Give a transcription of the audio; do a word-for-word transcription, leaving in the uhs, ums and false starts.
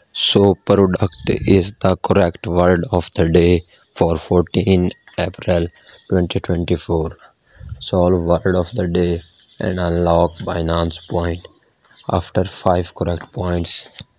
So product is the correct word of the day for fourteenth April twenty twenty-four. Solve word of the day and unlock Binance point. After five correct points,